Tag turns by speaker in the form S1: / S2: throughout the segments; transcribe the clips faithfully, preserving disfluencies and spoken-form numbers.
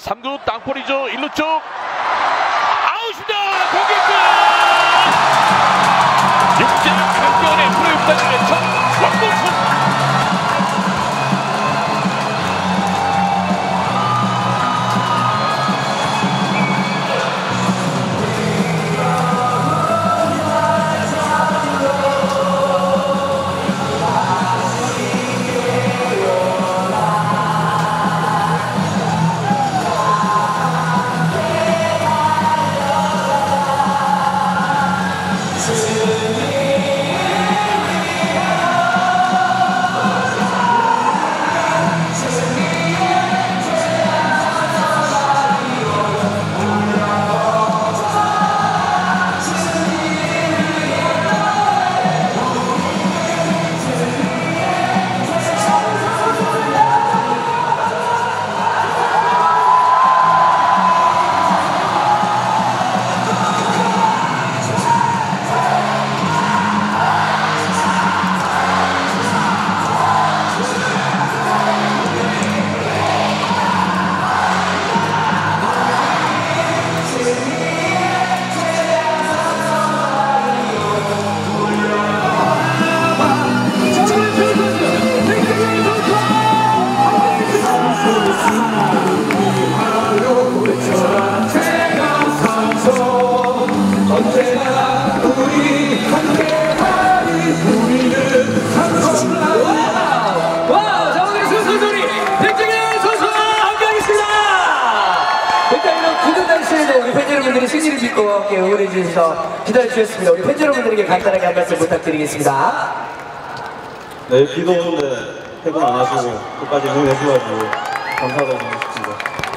S1: 삼 구 땅볼이죠. 일 루 쪽 아웃입니다. 공격권 육장 강변의 프로육단의 첫 원공선.
S2: 승리를 믿고 함께 응원해 주셔서 기다려주셨습니다. 우리 팬 여러분들에게 간단하게 한 말씀 부탁드리겠습니다.
S3: 네, 비도 오는데 퇴근 안 하시고 끝까지 응원해 주셔가지고 감사하다고 싶습니다.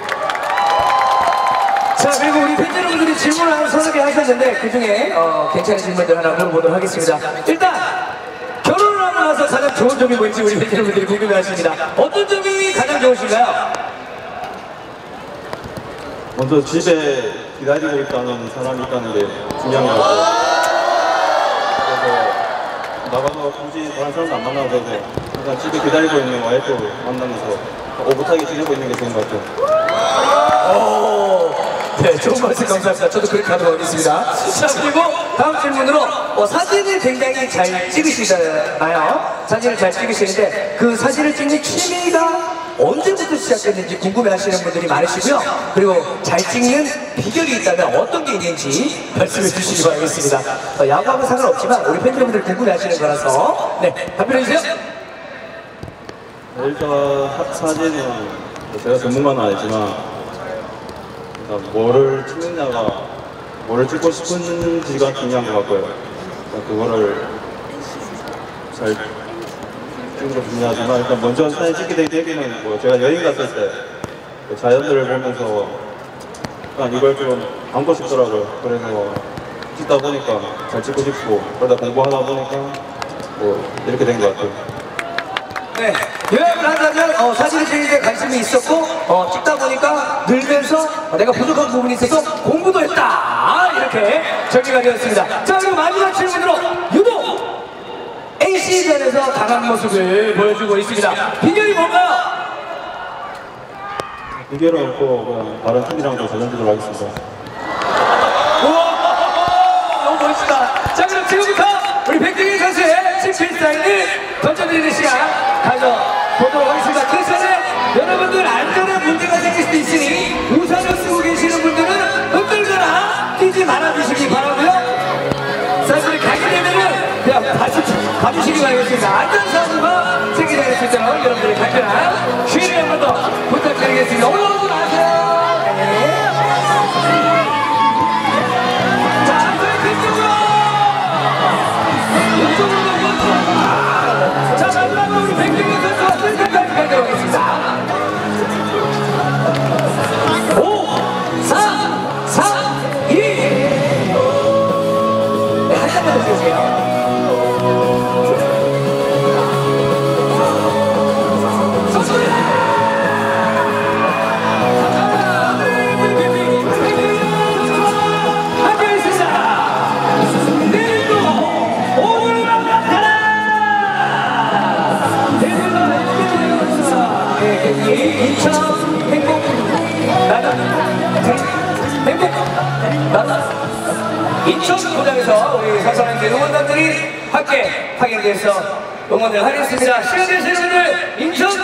S2: 자, 그리고 우리 팬 여러분들이 질문을 한 서너 개 하셨는데 그 중에 어, 괜찮은 질문들 하나 물어보도록 하겠습니다. 일단 결혼을 하고 나서 가장 좋은 점이 뭔지 우리 팬 여러분들이 궁금해하십니다. 어떤 점이 가장 좋으신가요?
S3: 먼저 집에 기다리고 있다는 사람이 있다는 게 중요한 것 같아요. 그래서 나가서 굳이 다른 사람도 안 만나도 되고 항상 집에 기다리고 있는 와이프 만나면서 오붓하게 지내고 있는 게 좋은 것 같아요.
S2: 오, 네, 좋은 말씀 감사합니다. 저도 그렇게 하도록 하겠습니다. 자, 그리고 다음 질문으로 어, 사진을 굉장히 잘 찍으시잖아요. 사진을 잘 찍으시는데 그 사진을 찍는 취미가 언제부터 시작됐는지 궁금해하시는 분들이 많으시고요. 그리고 잘 찍는 비결이 있다면 어떤 게 있는지 말씀해 주시기 바라겠습니다. 어, 야구하고 상관없지만 우리 팬여러분들 궁금해하시는 거라서 네, 답변해 주세요.
S3: 일단 사진은 제가 전문가는 아니지만 그러니까 뭐를 찍느냐가 뭐를 찍고 싶은지가 중요한 것 같고요. 그러니까 그거를 잘 찍는 거 중요하지만 일단 먼저 사진 찍게 된 계기는 뭐 제가 여행 갔을 때 그 자연들을 보면서 일단 이걸 좀 담고 싶더라고요. 그래서 찍다 보니까 잘 찍고 싶고 그러다 공부하다 보니까 뭐 이렇게 된 것 같아요.
S2: 네, 요약을 한다면 어, 사진을 찍는 데 관심이 있었고 어, 찍다 보니까 늘면서 어, 내가 부족한 부분이 있어서 공부도 했다 이렇게 정리가 되었습니다. 자, 그리고 마지막 질문으로 유독 에이씨전에서 강한 모습을 보여주고 있습니다. 비결이 뭔가요?
S3: 비결은 없고 그냥 다른 팀이랑도 전전주도록 하겠습니다.
S2: 우와, 너무 멋있다. 자, 그럼 지금부터 우리 백등현 선수의 칠필 사인을 던져드리는 시간 가져보도록 하겠습니다. 그 전에 여러분들 안전에 문제가 생길 수도 있으니 우산을 쓰고 계시는 분들은 흔들거나 뛰지 말아주시기 바라고요. 사실 가게 되면은 그냥 봐주, 봐주시기 바라겠습니다. 안전사고가 생기지 않을 수 있도록 여러분들의 간편한 주의를 한 번 더 부탁드리겠습니다. 올라오지 마세요. 네. 자, 저희 뒤쪽으로! 이쪽으로 넘어서! 자, 마지막으로 우리 백등현 선수와 셀카까지 가도록 하겠습니다. 오, 사, 사, 이. 네, 한 장만 더 주세요. 인천 행복 나는 행복 나는 인천 고장에서 우리 사사님들 응원단들이 함께 하게 돼서 응원을 하겠습니다. 시간 되신 분들 인천